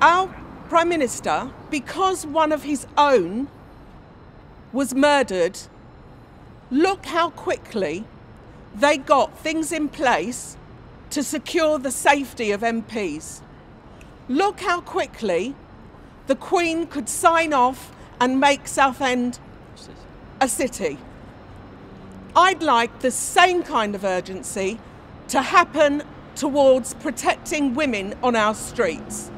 Our Prime Minister, because one of his own was murdered, look how quickly they got things in place to secure the safety of MPs. Look how quickly the Queen could sign off and make Southend a city. I'd like the same kind of urgency to happen towards protecting women on our streets.